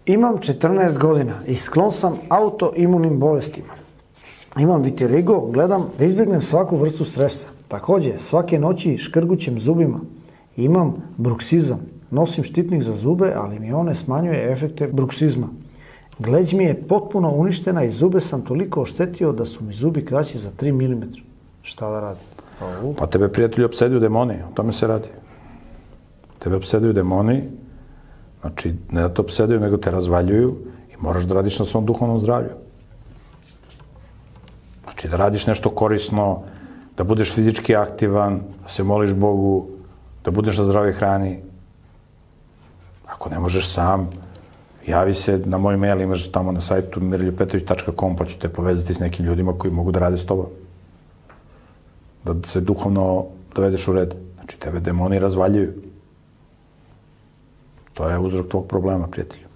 Imam 14 godina i sklon sam autoimunim bolestima. Imam vitiligo, gledam da izbjegnem svaku vrstu stresa. Također, svake noći škrgućem zubima. Imam bruksizam. Nosim štitnik za zube, ali mi one smanjuje efekte bruksizma. Gleđ mi je potpuno uništena i zube sam toliko oštetio da su mi zubi kraći za 3 mm. Šta da radim? Pa tebe, prijatelji, opseduju demoni, o tome se radi. Tebe opseduju demoni, znači ne da te opseduju, nego te razvaljuju i moraš da radiš na svom duhovnom zdravlju. Znači da radiš nešto korisno, da budeš fizički aktivan, da se moliš Bogu, da budeš na zdravoj hrani. Ako ne možeš sam, javi se na moj mail, imaš tamo na sajtu miroljubpetrović.com, pa ću te povezati s nekim ljudima koji mogu da rade s tobom. Da se duhovno dovedeš u red. Znači, tebe demoni razvaljuju. To je uzrok tvog problema, prijatelju.